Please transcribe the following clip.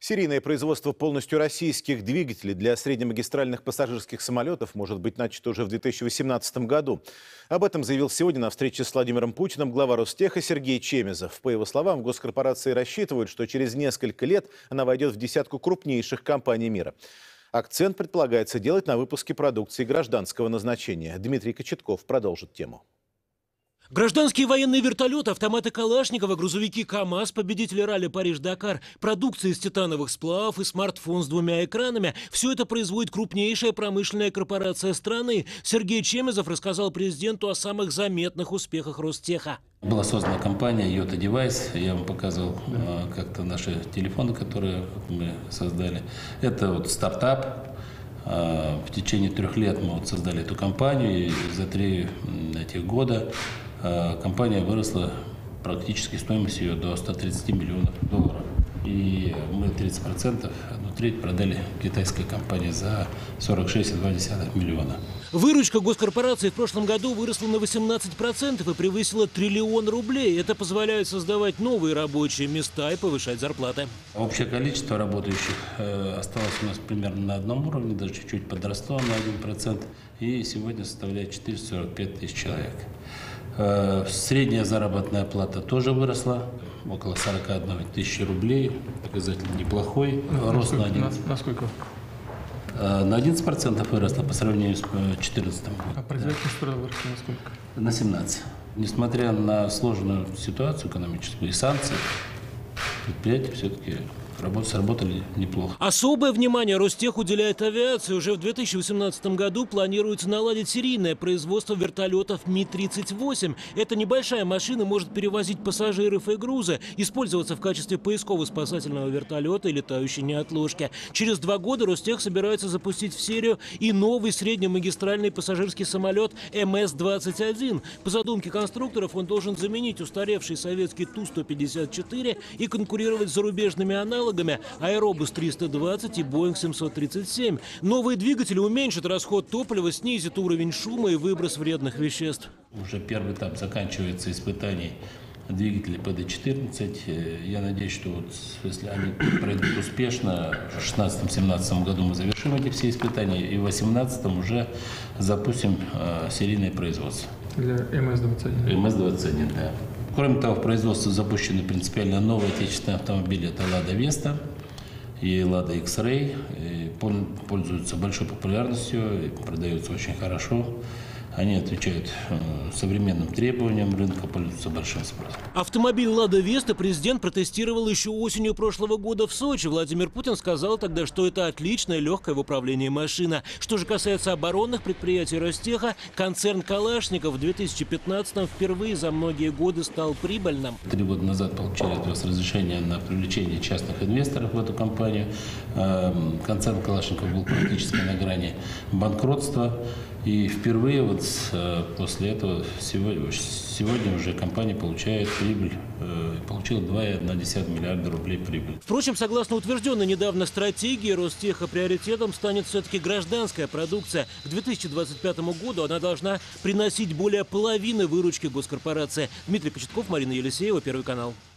Серийное производство полностью российских двигателей для среднемагистральных пассажирских самолетов может быть начато уже в 2018 году. Об этом заявил сегодня на встрече с Владимиром Путиным глава Ростеха Сергей Чемезов. По его словам, госкорпорации рассчитывают, что через несколько лет она войдет в десятку крупнейших компаний мира. Акцент предполагается делать на выпуске продукции гражданского назначения. Дмитрий Кочетков продолжит тему. Гражданские военные вертолеты, автоматы Калашникова, грузовики КАМАЗ, победители ралли Париж-Дакар, продукция из титановых сплавов и смартфон с 2 экранами – все это производит крупнейшая промышленная корпорация страны. Сергей Чемезов рассказал президенту о самых заметных успехах Ростеха. Была создана компания Yota Device. Я вам показывал как-то наши телефоны, которые мы создали. Это вот стартап. В течение 3 лет мы создали эту компанию, и за 3 этих года компания выросла практически стоимость ее до 130 миллионов долларов. И мы 30%, одну треть продали китайской компании за 46,2 миллиона. Выручка госкорпорации в прошлом году выросла на 18% и превысила 1 триллион рублей. Это позволяет создавать новые рабочие места и повышать зарплаты. Общее количество работающих осталось у нас примерно на одном уровне, даже чуть-чуть подросло на 1%. И сегодня составляет 445 тысяч человек. Средняя заработная плата тоже выросла, около 41 тысячи рублей. Показатель неплохой. Рост на 11%. Насколько? На 11% выросла по сравнению с 2014 годом. А производительность труда выросла на сколько? На 17%. Несмотря на сложную ситуацию экономическую и санкции, предприятия все-таки сработали неплохо. Особое внимание Ростех уделяет авиации. Уже в 2018 году планируется наладить серийное производство вертолетов Ми-38. Эта небольшая машина может перевозить пассажиров и грузы, использоваться в качестве поисково-спасательного вертолета и летающей неотложки. Через 2 года Ростех собирается запустить в серию и новый среднемагистральный пассажирский самолет МС-21. По задумке конструкторов он должен заменить устаревший советский Ту-154 и конкурировать с зарубежными аналогами Аэробус 320 и Боинг 737. Новые двигатели уменьшат расход топлива, снизят уровень шума и выброс вредных веществ. Уже первый этап заканчивается испытаний двигателей ПД-14. Я надеюсь, что вот, если они пройдут успешно, в 2016-2017 году мы завершим эти все испытания, и в 2018 уже запустим серийное производство. Для МС-21? МС-21, да. Кроме того, в производстве запущены принципиально новые отечественные автомобили. Это Lada Vesta и Lada X-Ray. Пользуются большой популярностью, продаются очень хорошо. Они отвечают современным требованиям рынка, пользуются большим спросом. Автомобиль «Лада Веста» президент протестировал еще осенью прошлого года в Сочи. Владимир Путин сказал тогда, что это отличная, легкая в управлении машина. Что же касается оборонных предприятий Ростеха, концерн «Калашников» в 2015-м впервые за многие годы стал прибыльным. 3 года назад получили от вас разрешение на привлечение частных инвесторов в эту компанию. Концерн «Калашников» был практически на грани банкротства. И впервые вот после этого сегодня уже компания получает прибыль, получила 2,1 миллиарда рублей прибыли. Впрочем, согласно утвержденной недавно стратегии Ростеха, приоритетом станет все-таки гражданская продукция. К 2025 году она должна приносить более половины выручки госкорпорации. Дмитрий Кочетков, Марина Елисеева, Первый канал.